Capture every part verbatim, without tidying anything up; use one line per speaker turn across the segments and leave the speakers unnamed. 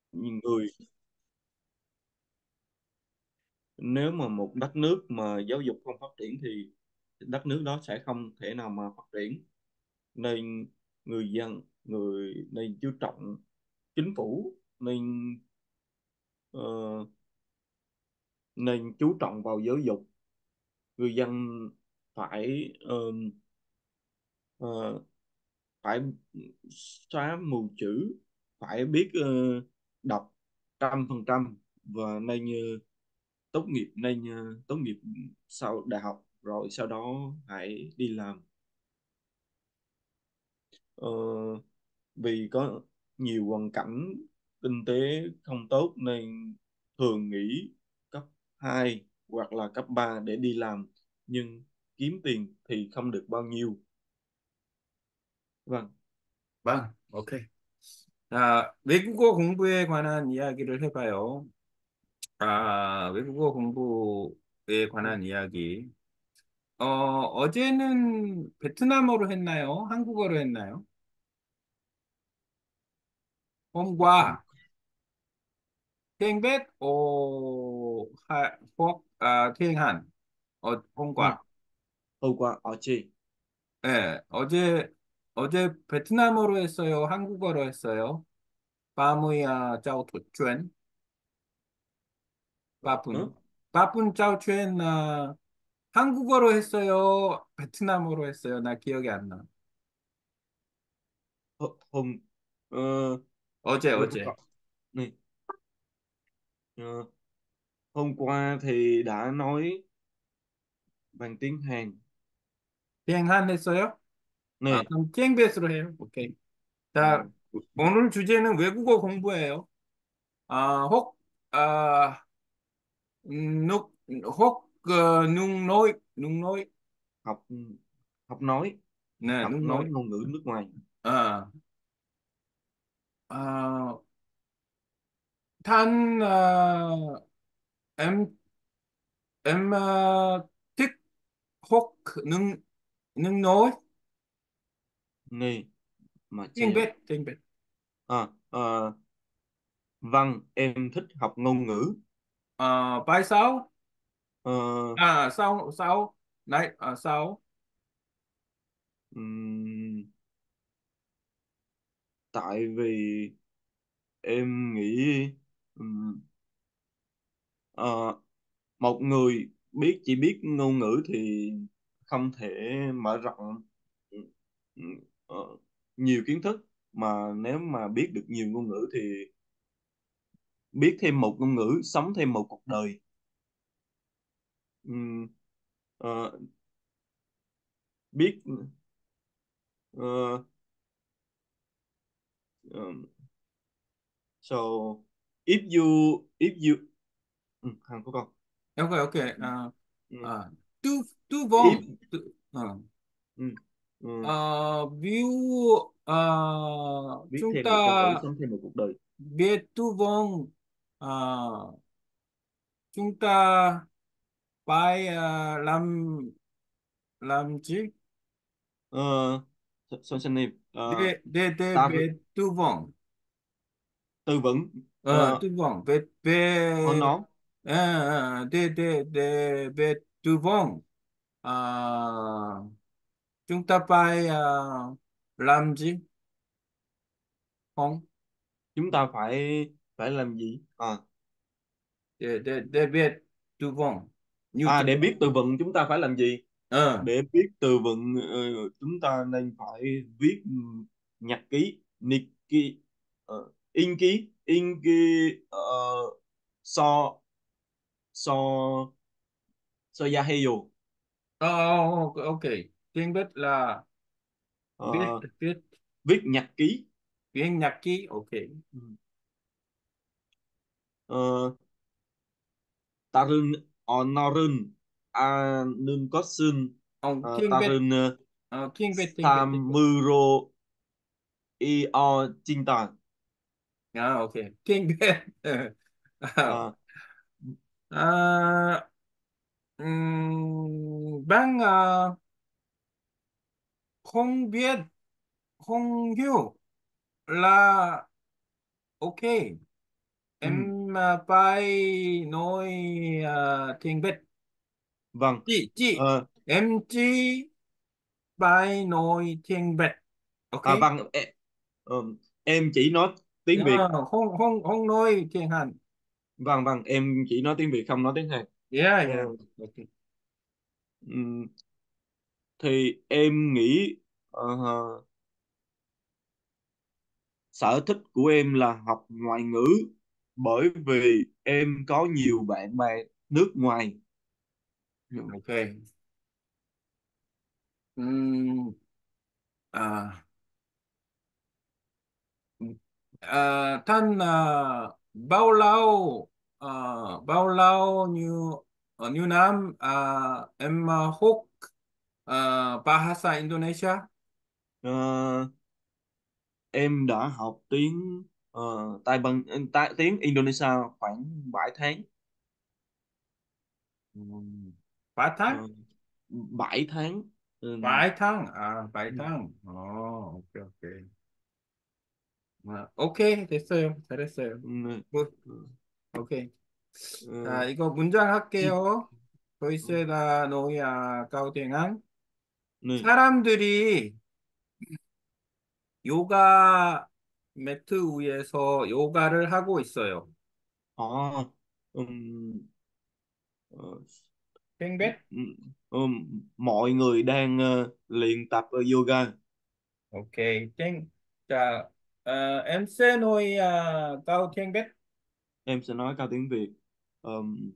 người nếu mà một đất nước mà giáo dục không phát triển thì đất nước đó sẽ không thể nào mà phát triển, nên người dân người nên chú trọng, chính phủ nên ờ, nên chú trọng vào giáo dục. Người dân phải ờ, ờ, phải xóa mù chữ, phải biết ờ, đọc trăm phần trăm, và nên ờ, tốt nghiệp nên ờ, tốt nghiệp sau đại học rồi sau đó hãy đi làm. Ờ, vì có nhiều hoàn cảnh kinh tế không tốt nên thường nghỉ cấp hai hoặc là cấp ba để đi làm, nhưng kiếm tiền thì không được bao nhiêu. Vâng.
Vâng, ok. 자, 외국어 공부에 관한 이야기를 해봐요. 아, 외국어 공부에 관한 이야기. 어, 어제는 베트남어로 했나요? 한국어로 했나요?
Không.
hôm qua tiếng Việt 오, 하, hoặc 아, tiếng Hàn 어, hôm
Ừ.
qua.
Hôm qua ở chị.
네, 어제 어제 베트남어로 했어요. 한국어로 했어요. 빠무야 짜오 도촨
Hả?
빠분 빠분 짜오 촨 아, 한국어로 했어요. 베트남어로 했어요. 나 기억이 안 나.
H- hôm ờ,
어제
Lúc
어제.
có này, ờ, hôm qua thì đã nói bằng tiếng Hàn.
비행한 했어요? 아,
Này.
그럼 땡베스로 해요. 오케이. 자,
Ừ.
오늘 주제는 외국어 공부예요. 아, 혹, 아, 눅, 혹, 어, 눅 nói, 눅 nói,
học học nói
네,
học
눅
nói
nói.
ngôn ngữ nước ngoài.
아, 아, than, à, em, em, à, thích 혹, 눅, 눅 nói,
Này mà
tiếng
chơi.
Việt, tiếng Việt.
À, ờ, vâng, em thích học ngôn ngữ.
À, bài sáu,
Ờ,
à, sáu, sáu, này, à, sáu.
ừm, Tại vì em nghĩ ừm, ờ, một người biết chỉ biết ngôn ngữ thì không thể mở rộng ừm, ờ, nhiều kiến thức, mà nếu mà biết được nhiều ngôn ngữ thì biết thêm một ngôn ngữ, sống thêm một cuộc đời. Ừm, ờ, biết ờ, ờm, so if you if you ừ, Hàn Quốc không.
Ok, ok, à,
Ừ,
à, tư, tư
if
vong, tư, à.
ừ, ừ,
Ờ, View ờ,
biết
chúng
thêm
ta
một ngôn ngữ, sống thêm một cuộc đời.
biết tu vong ờ, chúng ta phải ờ, làm làm gì
uh, Sonsanim, uh,
để để để
ta
biết tu vong
tư vấn,
ờ,
uh,
tu vong về về
nó
ờ, ờ, để để để biết tu vong. Ờ, chúng ta phải ờ, làm gì không
chúng ta phải phải làm gì à
để để để biết tu vong như
à
thế
để
nào.
biết từ vựng chúng ta phải làm gì?
Ờ,
Để biết từ vựng, ờ, chúng ta nên phải viết nhật ký, Nikki, uh, Inki Inki, ờ, so so Soyaheyo.
ờ, ok, ok. Tiếng Việt là biết
Ờ,
biết
viết nhật ký.
tiếng nhật ký, ok.
Ừ. Ờ, Tarun Onorun Anun Kosun,
Ông
uh,
tiếng Việt,
Tarun uh,
ờ, tiếng Việt, tiếng Việt, tiếng Việt.
Samuro Io Chintan.
À, ok, tiếng Việt.
Ờ,
à, ừm, bạn à, không biết, không hiểu là ok.
Ừ,
em à, phải nói à, tiếng Việt.
vâng.
Chị, chị,
Ờ,
em chỉ phải nói tiếng Việt. Ok?
à vâng, em, em chỉ nói tiếng Việt.
Ờ, không, không, không nói tiếng Hàn.
Vâng, vâng, em chỉ nói tiếng Việt không nói tiếng Hàn.
Yeah,
Ờ,
yeah. Ok.
ừm, thì em nghĩ ờ, sở thích của em là học ngoại ngữ, bởi vì em có nhiều bạn bè nước ngoài.
Ok. Ừm, à, à, Thanh à, bao lâu à, bao lâu như ở như Nam à, em à, học à, bahasa Indonesia.
Ờ, em đã học tiếng ờ, Tây Ban tai, tiếng Indonesia khoảng bảy tháng.
Ừm, ba tháng,
Ờ, bảy tháng. Ừm,
bảy tháng à, bảy tháng. 어, 오케이 오케이. 아, 오케이 됐어요. 잘했어요.
음,
굿. 오케이. 자,
어,
이거 문장
음,
할게요.
음,
도이세다 노야 가우딩한
네.
사람들이 요가 매트 위에서 요가를 하고 있어요.
À, ừm, ờ,
땡볕?
ừm, ừm, mọi người đang ờ, luyện tập ờ, yoga.
오케이, 땡. 자, 어, 엠세 노야 가우 땡볕?
Em sẽ nói cao tiếng Việt. Ờm,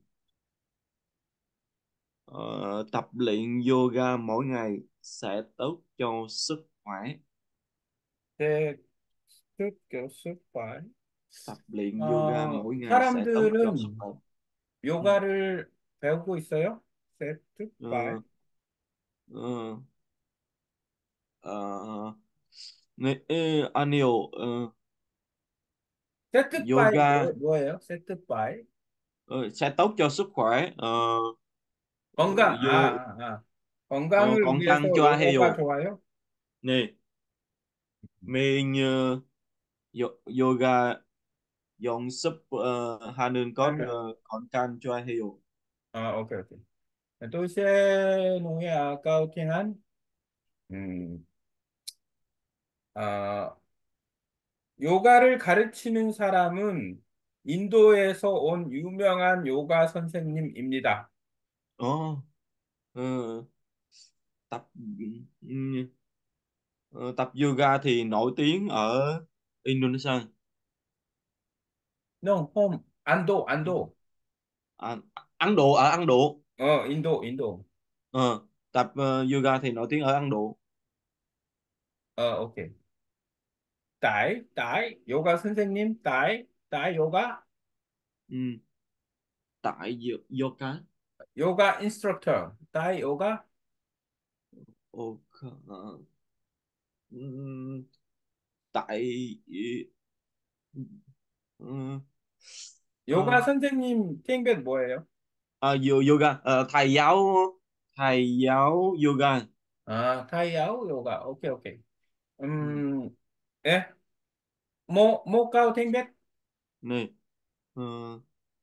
ờ, tập luyện yoga mỗi ngày sẽ tốt cho sức khỏe.
네, sức kiểu sức khỏe.
Tập luyện yoga
어,
mỗi ngày sẽ tốt cho sức
사람들은
khỏe. Ừ.
요가를 배우고 있어요? 셋,
Ờ,
발.
ờ, ờ, 네, 에, 아니요. 어,
세트바이
yoga
뭐, 뭐예요? 세트바이?
ờ, sẽ tốt cho sức khỏe. Ờ, ờ,
건강, 아,
vô
아, 아.
ờ,
건강을
còn
위해서
tăng cho
요가가
heo
좋아요?
nè. Mình ờ, yo- yoga dọn súp uh, 하는 것
하면,
uh, 건강 좋아해요.
아, 오케이, 오케이. 도시노의 아까우팅한, 음, 아, 요가를 가르치는 사람은 인도에서 온 유명한 요가 선생님입니다.
Ồ, ờ, tập ừm, ờ, tập yoga thì nổi tiếng ở Indonesia.
No, 홈, 안도, 안도.
À, Ấn Độ, ở Ấn Độ.
어, 인도, 인도.
Ờ, tập ờ, yoga thì nổi tiếng ở Ấn Độ.
어, 오케이. 딸, 딸, 요가 선생님, 딸, 딸 요가,
Ừm, tại yo- yoga.
요가 인스트럭터, 딸 요가,
Ồ, ờ, ừm, tại ờ,
요가
ờ,
선생님 땡볕 뭐예요?
à, yo- yoga ờ, thầy giáo thầy giáo yoga.
아, 타이야오 요가. 오케이, 오케이.
Ừ.
음, 예? 모, 모카오 땡볕?
Này ờ,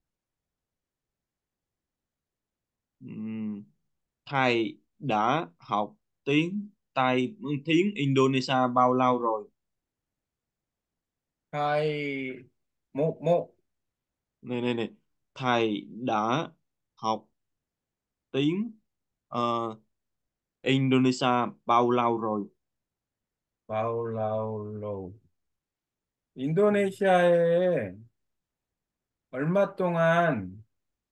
ừm, thầy đã học tiếng Tây tiếng Indonesia bao lâu rồi?
타이, 모, 모,
Này này này, thầy đã học tiếng ờ, Indonesia bao lâu rồi?
바울라울로. 인도네시아에 얼마 동안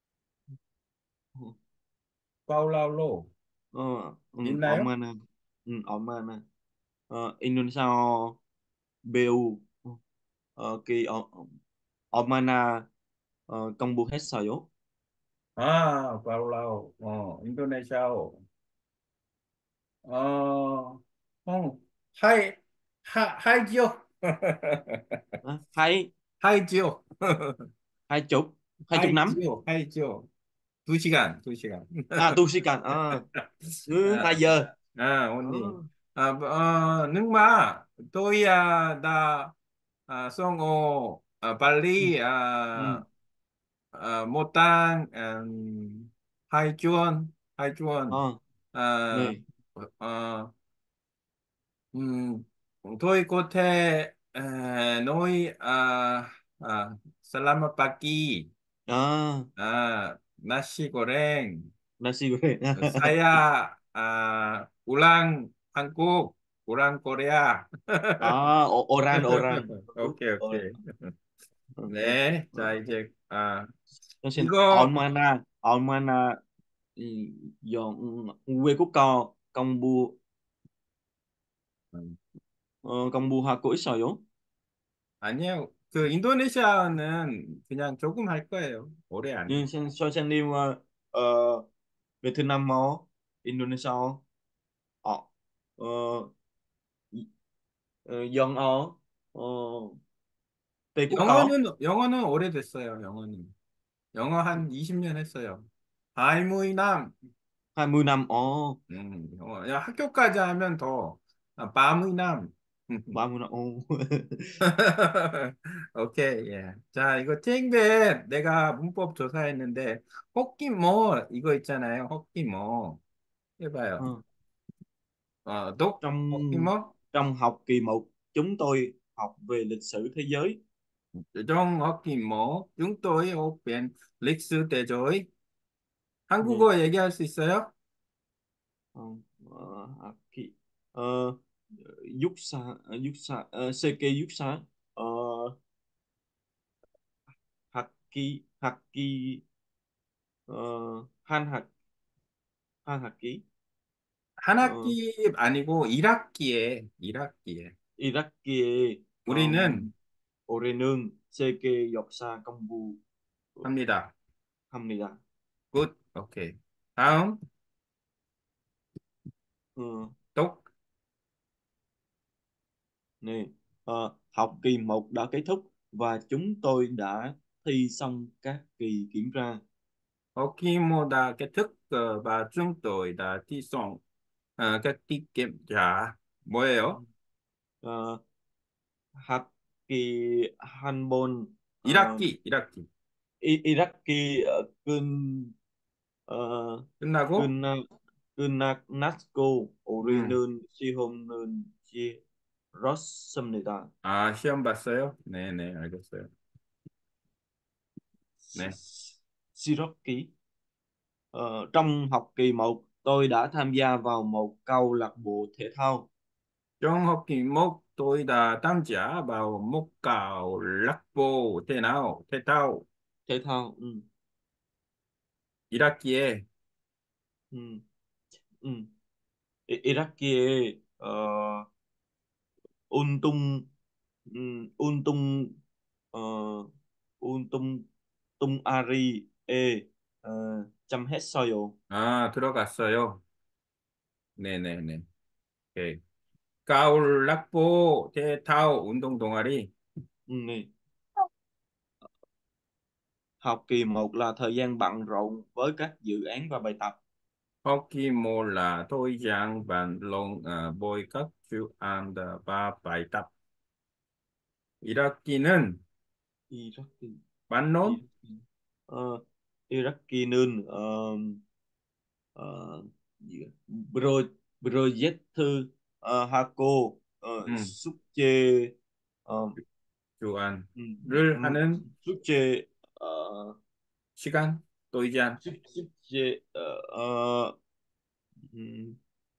바울라울로
ờ, ừ,
있나요?
Oman. Ừ, Oman. Ờ, Indonesia bê u ờ, kỳ ờ, Oman ờ, công bố hết rồi.
아, 바울라우. 어, 인도네시아오. 어, 어, 하이, 하, 하이지요.
Đó, hai
하이지요.
hai chục hai chục năm.
하이지요. 하이지요. 두 시간, 두 시간.
À, tu sĩ cảnh à, ừ, hai
아,
giờ.
아,
Ờ,
언니. 아, 어, 능마, 또이야, 나, 아, 송어, 아,
Ừ.
발리,
Ừ.
아, 아, 모탕, 음, 하이주원, 하이주원,
Ờ,
아,
này.
어, 음, tôi có thể à, nói à, à, selamat pagi,
À,
à, nasi goreng,
nasi goreng.
saya à, pulang Hanguk, pulang Korea.
À, o- oran, oran.
오케이,
Oran.
오케이.
Ok.
네, 자,
Ờ.
이제, 아,
Xin
이거,
Almana, Almana, ừ, dọn quê của con, công bu,
음,
ờ, công bu hoa cối sao.
아니요, 그 인도네시아는 그냥 조금 할 거예요. 오래 안 해.
Nhưng xin cho xin yêu ờ, ờ, Vietnam mo, Indonesia ờ ờ ờ, dân ở ờ, Tây Quốc có
영어는, 영어는 오래됐어요, 영어는. 영어 한 이십 년 했어요. 바이무이남,
hai mươi năm ồ
음, 영어. 야, 학교까지 하면 더, 아, 바무이남.
ba mươi năm ồ.
오케이, 예. 자, 이거 팅벳 내가 문법 조사했는데, 호끼모, 이거 있잖아요. 호끼모. 해봐요.
Ờ,
어, 독,
trong
호끼모,
trong học kỳ một chúng tôi học về lịch sử thế giới.
정, 호끼모, 중도의 옥변, 릭스 대조의.
Nè,
한국어 얘기할 수 있어요?
ờ, ờ, học kỳ ờ, giúp xa giúp xa ờ, xê kê giúp xa ờ, học kỳ học kỳ ờ, han học han học kỳ
한
ờ,
학기 아니고 일 학기에, 일 학기에.
Iraqi um,
우리는
Orenương Seke Yoksa Công
합니다.
합니다.
굿, 오케이. 다음,
Ừ,
독,
nè, ờ, học kỳ một đã kết thúc và chúng tôi đã thi xong các kỳ kiểm tra.
호기모다 깨특, 어, 바, 중도이다, 티송, 어, cái kiểm tra, 뭐예요?
Ờ, học kỳ handball
일
ờ,
학기, 일 학기.
I- Iraqi ở Kun uh,
끝나고,
Kun Kunasco
음,
Orenương Sihomnương Chi Rossumnida.
아, 시험 봤어요? 네네, 알겠어요. 네.
Siroki. Ờ, trong học kỳ một tôi đã tham gia vào một câu lạc bộ thể thao.
정호기 목, 도이다, 담자, 바오, 목가오, 락보, 테나오, 테타오.
Thể thao ừ.
일 학기에,
Ừ. Ừ. I- Iraqi ờ, Untung ừ, Untung ờ, Untung Tung Ari E ờ, chăm hết soil.
아, 들어갔어요. 네네네. 오케이. 가을, 락보, 테타오, 운동 동아리.
Ừ, này. Học kỳ một là thời gian bận rộn với các dự án và bài tập.
Hockey 몰라 도의장 반롱 어, 보이컵주 and 바 바이탑 일 학기는
Iraqi
만론
Iraqi ờ, Iraqi nên ờ, ờ, gì ạ? Pro Project thư ờ, Hako ờ,
음,
숙제 ờ, ừ,
주안을
ừ,
하는
숙제 ờ,
시간 도의장
숙 숙제 ờ, ờ, ừ,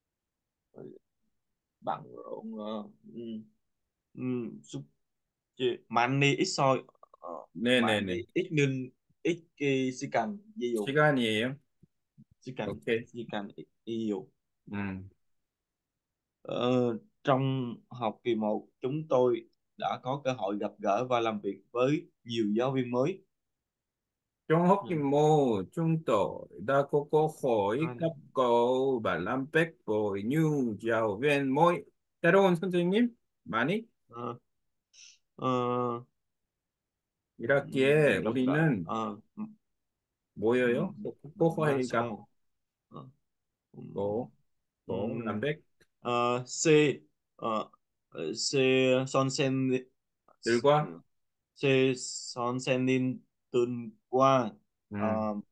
bận rộn ờ, ừ, ừ, 숙제 많이 있어 어,
네네네
많이 있는 ít cái 시간 nhiều
시간이에요.
시간
오케이.
시간 nhiều.
음,
Ờ, trong học kỳ một chúng tôi đã có cơ hội gặp gỡ và làm việc với nhiều giáo viên mới.
좀 호기
Ừ.
뭐 중도 다 코코 호이
Anh,
깝고 발람백 보이 뉴자오 웬 새로운 선생님 많이
ờ, ờ,
일 학기에
gặp gỡ
우리는
ờ,
모여요.
ừm,
코코
ba
호이
sao Ờ, ừm,
깝고 또
ừm,
람백
ờ, C ờ, ờ, C son sen
들과
Se son sen nin tuần qua.
음,
Ờ,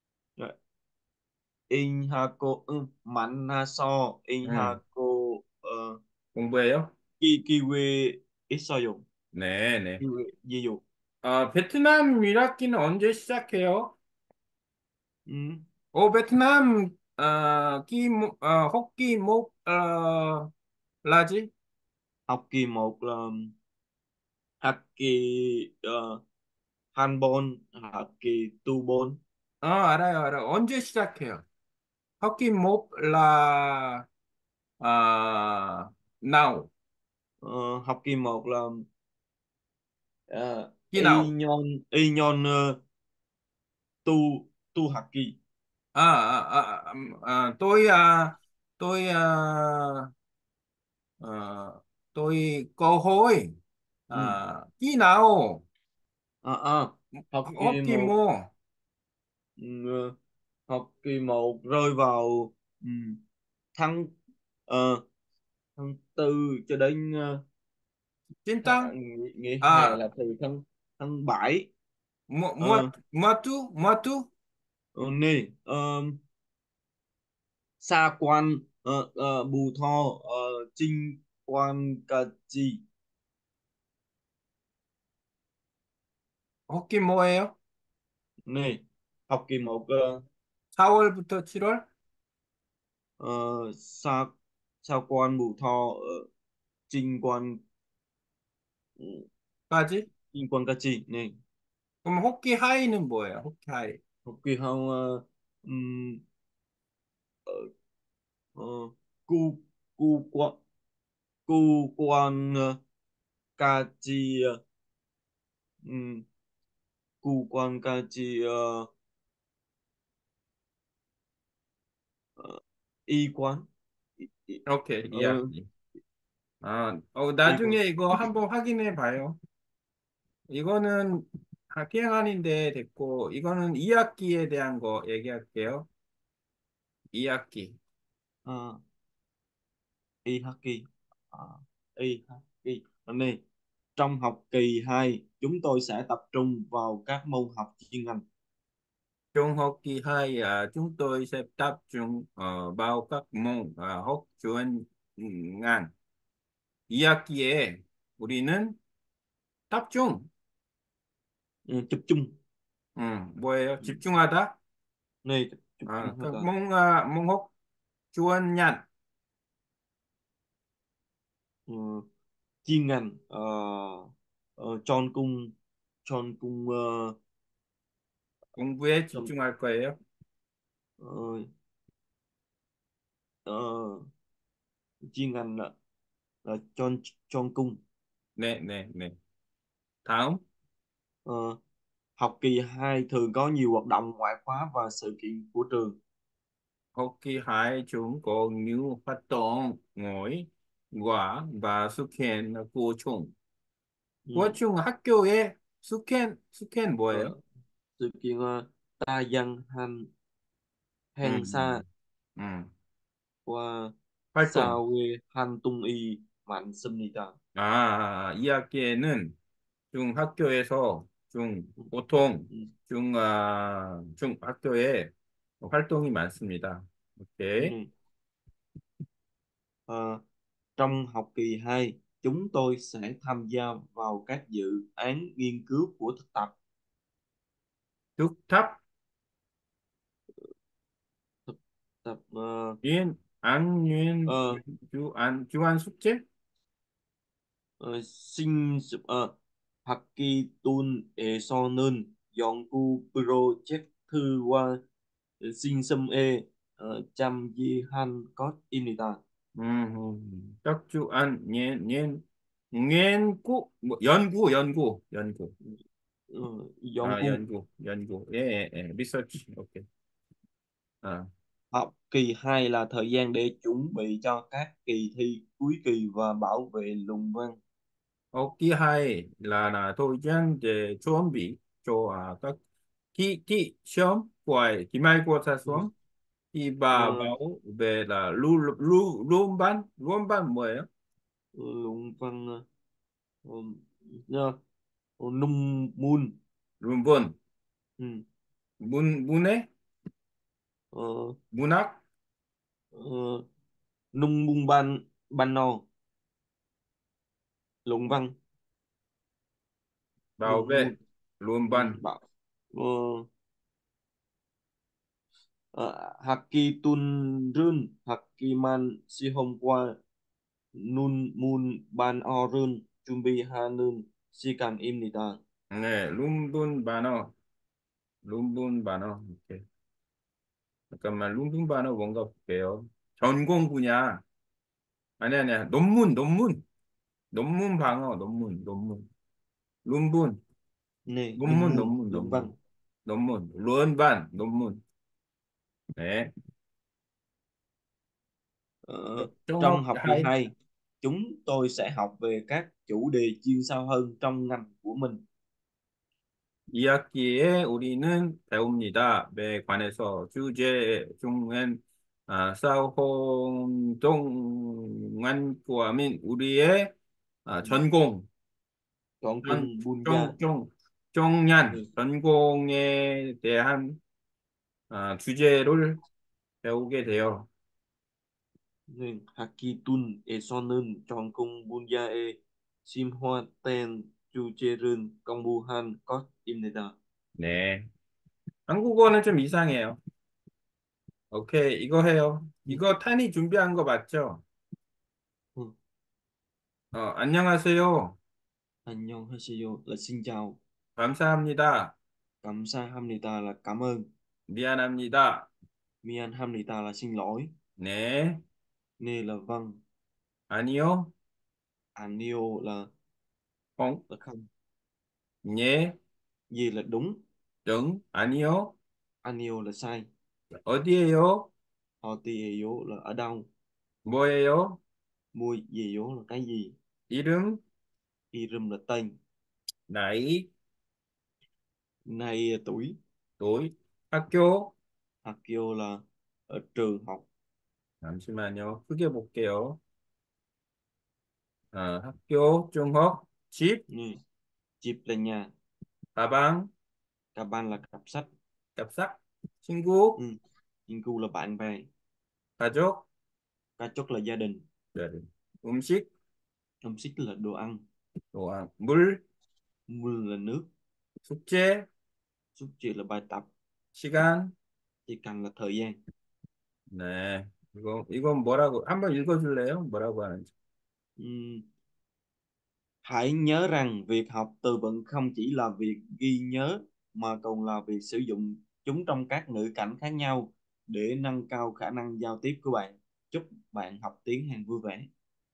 in ha cô ừ, mạnh ha so in ha
음,
cô ờ,
공부해요?
ki kiwi ít sao dùng
네, 네.
kiwi gì dùng.
어, 베트남 일 학기는 언제 시작해요?
Ừ.
오, 베트남, 어, 기, 목- 어, 혹기, 목, 어, 라지?
Học kỳ một là học kỳ uh, handball, học kỳ tu ball.
어, 알아요, 알아요. 언제 시작해요? 혹기, 목, 라, 아, 나우,
Ờ, học kỳ một là uh,
기
y
나우.
nhon y nhon ờ, tu tu học kỳ.
아, 아, 아, 음, 아, 또이야, 또이야, 어, 또이, 꼬호이,
Ừ.
아, 기 나우,
À, à, học kỳ
혹기,
một.
뭐,
Ừ, học kỳ một rơi vào ừ, tháng ờ, tháng tư cho đến ờ,
찐땅?
tháng, nghỉ, nghỉ hè
아,
là từ tháng tháng bảy.
뭐, 뭐,
ờ,
뭐투? 뭐투?
ờ, nè ờ, Sa Quan, ờ, ờ, Bù Tho, ờ, Trinh Quan Cà Chi.
혹기 뭐예요?
Nè học kỳ một ờ,
사월부터 칠월?
ờ, Sa Sa Quan Bù Tho, ờ, Trinh Quan
까지?
Trinh Quan Cà Chi nè.
그럼 호끼 하이는 뭐예요? 호끼 하이.
Học kỳ hai ờ, ừm, ờ, ờ, cu cu quan cu quan ờ, ca chi ờ, ừm, cu quan ca chi ờ, ờ, y quán y, y,
오케이,
ờ,
이해할게. 아, 어,
y
나중에
quán.
이거 한번 확인해 봐요. 이거는 학기행안인데 됐고, 이거는 이 학기에 대한 거 얘기할게요. 이 학기.
À, y hockey. À, y hockey. Này, trong học kỳ hai chúng tôi sẽ tập trung vào các môn học chuyên ngành.
중 học kỳ hai à, chúng tôi sẽ tập trung ờ, vào các môn à, học chuyên ngành. 이 학기에 우리는 tập trung,
Ừ, chụp chung.
음, 뭐예요?
Ừ.
집중하다.
Này chụp, chụp
아,
chung hết
그
rồi.
môn à, môn học chuyên ngành.
Ừ, chuyên ngành ờ, ờ, tròn cung tròn cung ờ,
공부에
tròn
집중할 거예요.
ờ, ờ, chuyên ngành là, là tròn tròn cung.
네, 네, 네. 다음,
Ờ, học kỳ hai thường có nhiều hoạt động ngoại khóa và sự kiện của trường.
học kỳ hai chúng có nhiều hoạt động ngoại khóa và sự kiện của chúng. của
Ừ.
chúng 학교에 스캔, 스캔 뭐예요?
Ờ, sự kiện ờ, ta dân han hèn sa
음, 음,
qua
활동.
sao han tung y mạnh sinh nita.
아, 이 학기에는 중 학교에서 중
Ừ.
보통
Ừ.
중, 아, 중 학교에 활동이 많습니다. 오케이.
Ừ. Ờ, trong học kỳ hai chúng tôi sẽ tham gia vào các dự án nghiên cứu của thực tập.
뚝탑,
Thực tập ờ,
인, 안윤,
ờ,
주, 안, 주한 숙제?
ờ, sinh ờ, học kỳ tuần e so nên dọn cu project thư qua sinh xâm e ờ, chăm di han có inita.
음, 짝주, 안, 년, 년, 연구, 뭐, 연구, 연구, 연구.
Ờ, dọn
아,
cu.
연구, 연구. 예, 예, 예. 리서치. 오케이. 아,
Học kỳ hai là thời gian để chuẩn bị cho các kỳ thi cuối kỳ và bảo vệ luận văn.
học kỳ hai là là thời gian để chuẩn bị cho à, các kỳ thi 시험 của 기말고사
Ừ.
시험 thì bà
Ờ,
bảo về là lu lu luân văn luân văn 뭐예요?
luận văn ờ, ờ, Ờ, nung mun.
룸본,
Ừ.
문, 문해?
Ờ,
문학?
ờ, nung mun ban ban no. Luận văn.
bảo
Nung
vệ,
mun. Ừ,
룸반,
bảo. Ờ, ờ, Haki tun run Hakiman si hôm qua nun mun ban o run chumbi ha nun si kan im nita.
네, 룸분 반어, 룸분 반어. 오케이. 잠깐만, 룸분 반어 뭔가 볼게요. 전공 분야. 아니, 아니야. 논문, 논문. 논문 방어, 논문, 논문. 룸분,
Nè nung
논문,
mun
논문,
luận văn.
논문. 논문. 론반, 논문. 네.
Ờ,
trong
trong
học
học kỳ
hai.
hai chúng tôi sẽ học về các chủ đề chuyên sâu hơn trong ngành của mình.
이 학기에 우리는 배웁니다. 에 관해서 주제 중엔 아, 싸홍동안 포함인 우리의 아,
Ừ.
전공,
Chọn
전,
cùng Bunya.
종, 종, 종년,
Ừ.
전공에 대한 아, 주제를 배우게 돼요.
Nên Hakitun Esonen chọn cùng Bunya e Simhoa Ten Chucherun Kombuhan Kot Imneda.
네. 한국어는 좀 이상해요. 오케이, 이거 해요.
Ừ.
이거 탄이 준비한 거 맞죠?
Ừ.
어, 안녕하세요.
Annyeonghaseyo là xin chào.
감사합니다.
Kamsahamnida là cảm ơn.
미안합니다.
Mianhamnida là xin lỗi.
네,
Nê là vâng.
아니요,
Annyeong là
콩,
là không.
예,
Gì là đúng.
정, 아니요,
Annyeong là sai.
어디에요?
Otieyo là ở đâu.
뭐예요?
Mua gì dố là cái gì.
이름,
Irum là tên.
나이,
Nay tuổi.
또이, 학교.
Hakyo là ở trường học.
잠시만요. 크게 볼게요. 어, 학교, 중học, 집,
Nè. Chip là nhà.
가방,
Kaban là cặp sách.
cặp sách, 친구,
Ừ. 친구 là bạn bè.
가족,
Kachok là gia đình.
네, 음식,
Âm xích là đồ ăn.
또, 물,
Mưa là nước.
숙제,
Xúc chịu là bài tập.
시간.
Chỉ cần là thời gian.
네, 이거, 이건 뭐라고, 한번 읽어줄래요? 뭐라고 하는지.
Ừ. Hãy nhớ rằng việc học từ vựng không chỉ là việc ghi nhớ mà còn là việc sử dụng chúng trong các ngữ cảnh khác nhau để nâng cao khả năng giao tiếp của bạn. Chúc bạn học tiếng Hàn vui vẻ.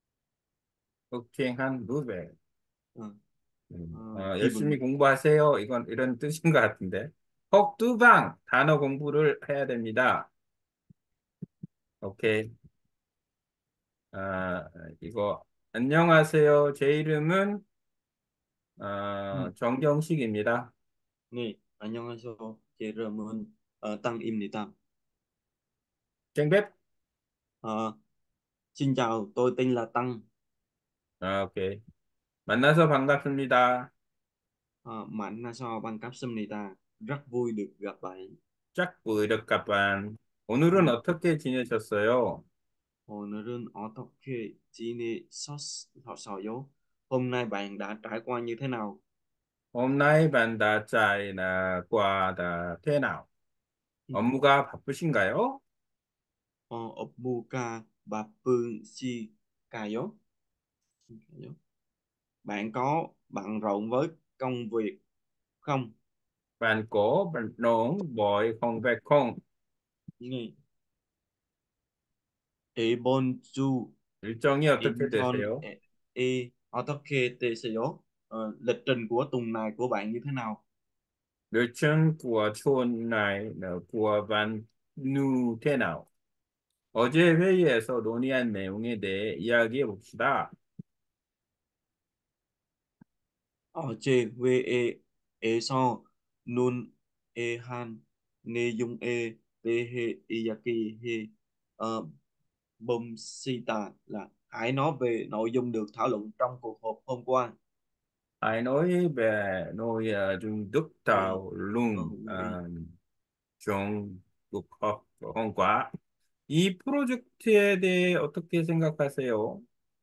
독행한 루베.
Ờ, ờ,
음, 어,
Chì
열심히
mừng.
공부하세요. 이건 이런 뜻인 것 같은데. 혹두방 단어 공부를 해야 됩니다. 오케이. 아, 이거 안녕하세요. 제 이름은
Ừ.
어, 정경식입니다.
Nè, 안녕하세요. Chị Rơm ờ, Tăng Im Nì Tam.
쟁백?
Ờ, Xin chào, tôi tên là Tăng.
아, 오케이. 만나서 반갑습니다.
Ờ, Mạnh Na So Bang Cáp Sum Nì Ta. Rất vui được gặp bạn.
짝 부르륵까반. 오늘은
Ừ.
어떻게 지내셨어요?
오늘은 어떻게 지내셨어요? Hôm nay bạn đã trải qua như thế nào?
옴나이 반다 짜이나 과다 테나우.
Ừ.
업무가 바쁘신가요?
Ờ, Opuka và Phương Si Cà Dốt. Bạn có bận rộn với công việc không?
많고, 농, boy, 공백콩.
Nghe. Ebon Chu.
일정이 어떻게
Ebon
되세요?
E. Otoke Teseo. Ờ, Lịch trình của tuần này của bạn như thế nào?
멸치 구워 추운 날 구워 반 누테나우. 어제 회의에서 논의한 내용에 대해 이야기해 봅시다.
Ở chê ve e e so nun e han ne dung e te he iyaki he uh, bum sita là hãy nói về nội dung được thảo luận trong cuộc họp hôm qua.
Hãy nói về nơi ờ, Trung Quốc
Ê,
Tàu Lung
ơi,
ờ, trong cuộc họp hôm qua. 이 프로젝트에 대해 어떻게 생각하세요?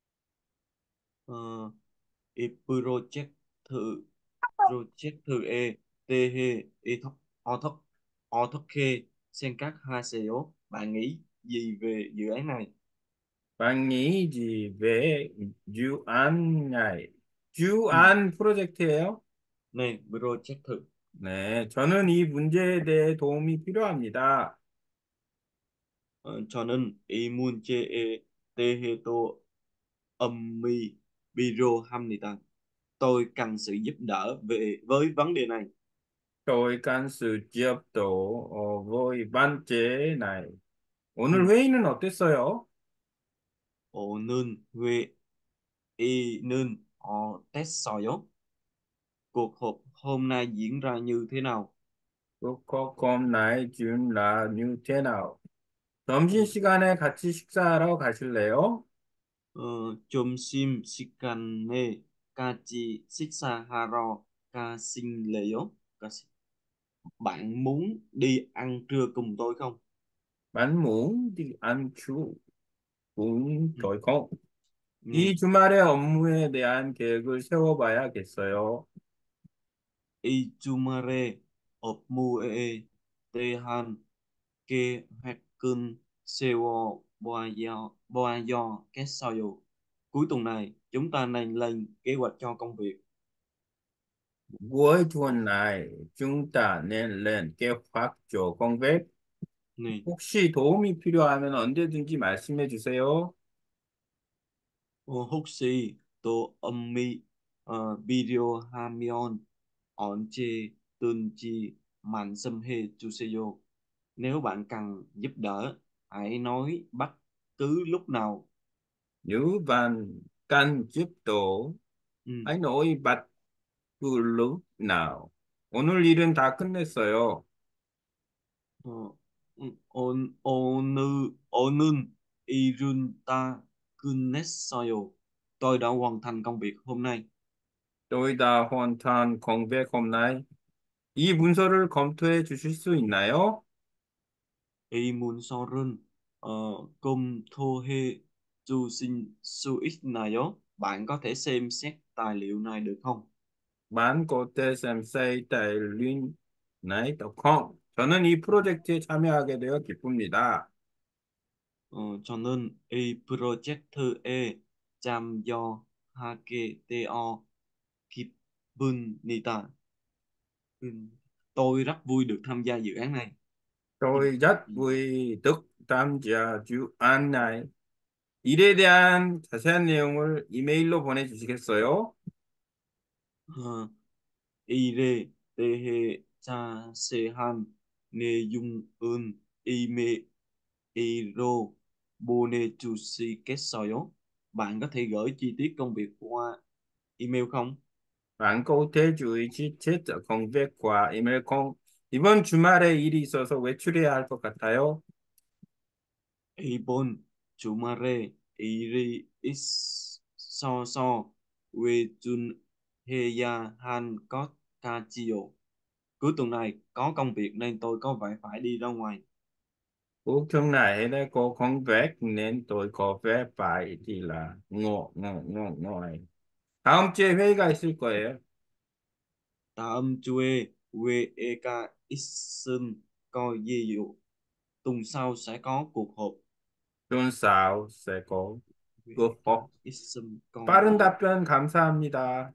ờ, 이 project thử project thử e t h e thóc o thóc o thóc khê sen cát ha xeo. Bạn nghĩ gì về dự án này?
bạn nghĩ gì về dự án này? dự
Ừ.
án 프로젝트예요?
Này, project thử.
네, 저는 이 문제에 대해 도움이 필요합니다.
Ờ, cho nên y mun che e te he to âm mi biro hamnita. Tôi cần sự giúp đỡ về với vấn đề này.
저희 간수 기업도 어, 거의 반째 나이. 오늘
Ừ.
회의는 어땠어요?
Ồ nên huê y nên họ test sòi. Cuộc họp hôm nay diễn ra như thế nào?
코코콤 나이 준라 뉴테나우.
Ừ.
점심시간에 같이 식사하러 가실래요?
Ờ, chôm sim shikane kachi shitsaharo kasinleyo. Kasi- Bạn muốn đi ăn trưa cùng tôi không?
만뭉디 안추
Ừ.
웅돌콩. 이
Này,
주말에 업무에 대한 계획을 세워봐야겠어요.
Ichumare Opmue Tehan Ke Hakun Sewo Boayo Boayo Kesoyo. Cuối tuần này, chúng ta nên lên kế hoạch cho công việc.
무얼 좋은 날, 중다, 낼렌, 깨확조, 공백.
Này,
혹시 도움이 필요하면 언제든지 말씀해 주세요.
혹시 또 엄미 어, 비디오 하면 언제 든지 말씀해 주세요. Nếu bạn cần giúp đỡ, hãy nói bất cứ lúc nào.
유반, 깐, 집도,
Ừ.
아이, 너희 밭불룩, 나우. 오늘 일은 다 끝냈어요.
Ờ, ừ, 온, 오늘, 오는 일은 끝냈어요. Tôi đã hoàn thành công việc hôm nay.
또이다, 혼탄, 공백, 홈나이. 이 문서를 검토해 주실 수 있나요?
Y muốn so rừng ờ, cùng thô hê chu sinh su ít này đó. Bạn có thể xem xét tài liệu này được không?
만 고테 셈세이 달린 나이 닷컴. 저는 이 프로젝트에 참여하게 되어 기쁩니다.
Ờ, cho nên y project thư e cham do hake to kip bun nita. Ừ. Tôi rất vui được tham gia dự án này. Ừ.
tôi rất
Ừ.
vui được tham gia 주안 나이. 일에 대한 자세한 내용을 이메일로 보내주시겠어요?
Ờ, ire tehe cha sehan ne yung un ime iro bone chusi kessoyo. Bạn có thể gửi chi tiết công việc qua email không?
많고 대주의 지체 공백과 이메일 공. 이번 주말에 일이 있어서 외출해야 할 것 같아요.
Ibon chumare iri is so so we chun heya han kot kachio. Cuối tuần này có công việc nên tôi có vẻ phải đi ra ngoài.
꼭 경나에 고 공백 낸 tôi có vẻ phải đi là ngộ ngộ ngộ ngộ. 다음 주에 회의가 있을 거예요.
Ta âm chue we eka isun coi gì dụ. Tuần sau sẽ có cuộc họp.
좋은 싸움 세고
We eka
그호.
isun coi gì
빠른
dụ.
답변 감사합니다.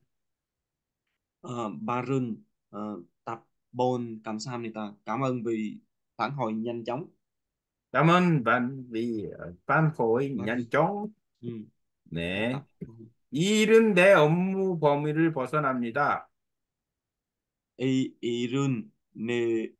Ờ, Barun ờ, tập bon cảm sam này ta. Cảm ơn vì phản hồi nhanh chóng.
cảm ơn bạn vì phản hồi
Và
nhanh chóng.
ừ, và
네.
tập ừ.
이 일은 내 업무 범위를 벗어납니다.
I irun ne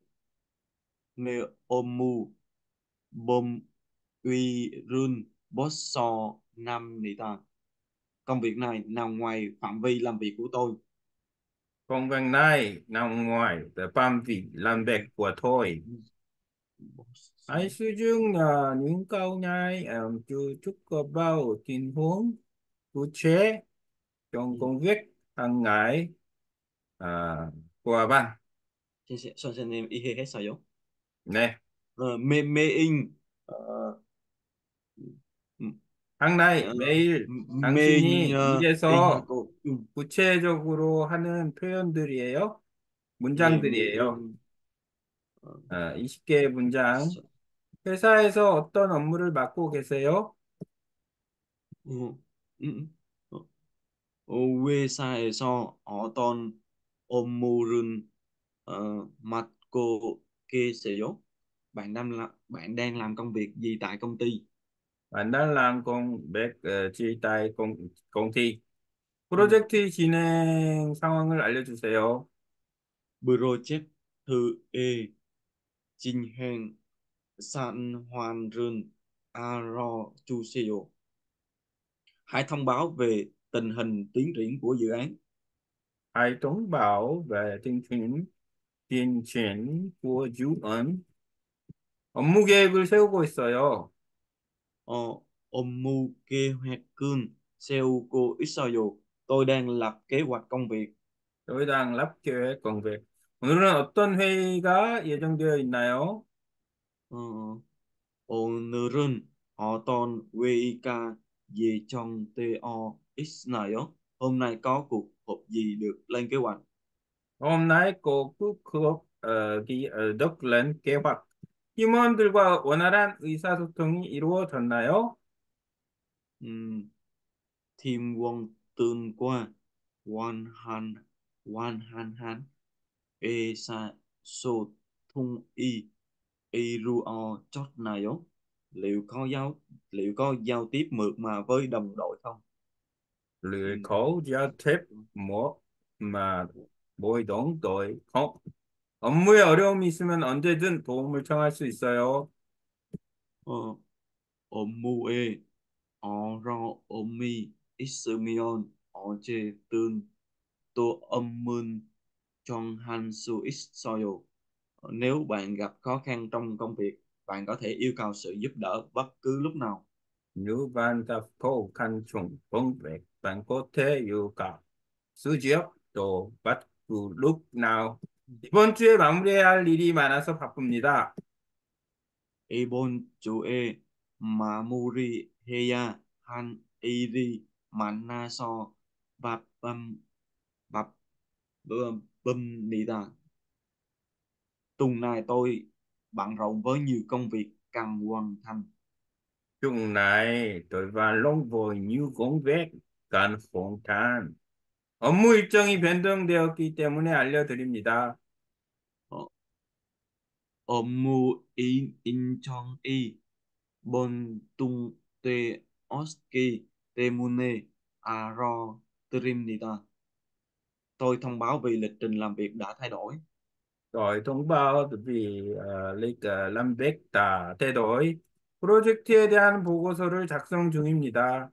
ne omu bom uirun bosso năm này ta. Công việc này nằm ngoài phạm vi làm việc của tôi.
công việc này nằm ngoài phạm vi làm việc của tôi. Hãy
Bosso.
sử dụng uh, những câu này um, chú chúc có bao tình huống cụ thể trong
Ừ.
công việc. hàng ngày, 아, của bạn.
선생- 선생님 이해했어요?
네.
어, 매, 매인 어, 음, 어,
hàng ngày, 매일
매인
당신이
어,
일에서
A하고 음,
구체적으로 하는 표현들이에요.
예,
문장들이에요.
매인 어,
아, 스무 개의 문장.
서-
회사에서 어떤 업무를 맡고 계세요?
어, 음, 어, 어, 회사에서 어떤 업무를 어, 맡고 계세요? Bạn đang làm bạn đang làm công việc gì tại công ty?
Bạn đang làm công việc ờ, gì tại công, công ty?
음,
프로젝트 진행 상황을 알려주세요.
Project 진행 상황을 알려주세요. Hãy thông báo về tình hình tiến triển của dự án.
Hãy thông báo về tình hình tiến triển của dự án. 업무 계획을 세우고 있어요.
Ờ, 업무 계획은 세우고 있어요. Tôi đang lập kế hoạch công việc.
저희 당 랍 계획 공백. 오늘은 어떤 회의가 예정되어 있나요?
Ờ, 오늘은 어떤 회의가 예정되어 있나요? Hôm nay có cuộc họp gì được lên kế hoạch?
hôm nay có cuộc họp 어, 기, 어, được lên kế hoạch. 팀원들과 원활한 의사소통이 이루어졌나요?
Ừm, Team quân tương qua hoàn thành hoàn thành hành e sa so thung y y ruo chót nayo, liệu có giao liệu có giao tiếp mượt mà với đồng đội không?
Lười
Ừm,
khẩu giao tiếp một mà mỗi đồng đội không. 업무에 어려움이 있으면 언제든 도움을 청할 수 있어요.
ờ, Omue oro omi ismion oche tương to âm Trong Han Su X Soyo. Nếu bạn gặp khó khăn trong công việc, bạn có thể yêu cầu sự giúp đỡ bất cứ lúc nào.
Nếu bạn gặp khó khăn trong công việc, bạn có thể yêu cầu sự giúp đỡ bất cứ lúc nào. 이번 주에 마무리해야 할 일이 많아서 바쁩니다.
Ibon Chue Mamuri Heya Han Iri Manaso Vapam Vap Bum Nida. Tuần này tôi bận rộn với nhiều công việc cần hoàn thành.
Tuần này tôi và long với nhiều công việc cần hoàn thành. 업무 일정이 변동되었기 때문에 알려드립니다.
Ờ, Omu In In Chong I Bon Tung Te Oski Temune Aro Trimnita. Tôi thông báo vì lịch trình làm việc đã thay đổi.
Rồi thông báo vì 어, lịch 어, làm việc đã thay đổi. 프로젝트에 대한 보고서를 작성 중입니다.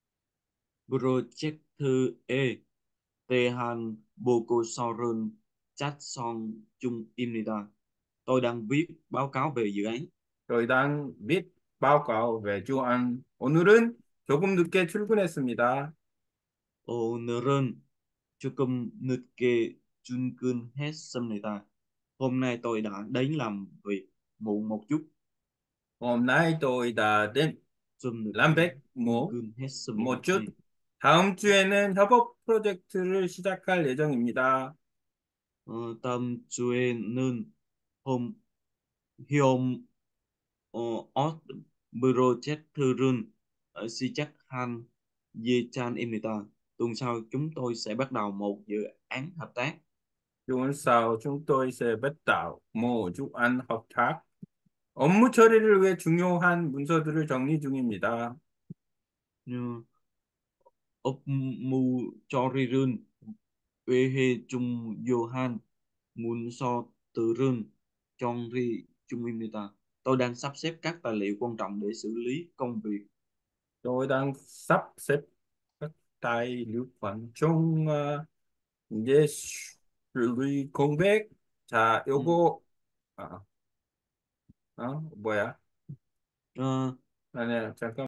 Project Tehan Bokosorun Chatson Chung Imnita. Tôi đang viết báo cáo về dự án.
저희 당 및 báo cáo về 주안. 오늘은 조금 늦게 출근했습니다.
오늘은 조금 늦게 출근했습니다. Hôm nay tôi đã đến làm việc muộn một chút.
hôm nay tôi đã đến
좀
làm
늦게
việc một một
출근했습니다.
chút.
네.
다음 주에는 협업 프로젝트를 시작할 예정입니다.
어, 다음 주에는 홈, 홈, 어, 어, 프로젝트를 어, 시작한 예정입니다. Tuần sau chúng tôi sẽ bắt đầu một dự án hợp tác.
tuần sau chúng tôi sẽ bắt đầu một dự án hợp tác. 업무 처리를 위해 중요한 문서들을 정리 중입니다.
Như 업무 처리를 위해 중요한 문서들은 정리 중입니다. Tôi đang sắp xếp các tài liệu quan trọng để xử lý công việc.
Tôi đang sắp xếp các tài liệu quan trọng 어, 이제 xử lý công việc. 자,
Ừ.
요거 어, 어, 뭐야?
Ờ,
아니야, 잠깐.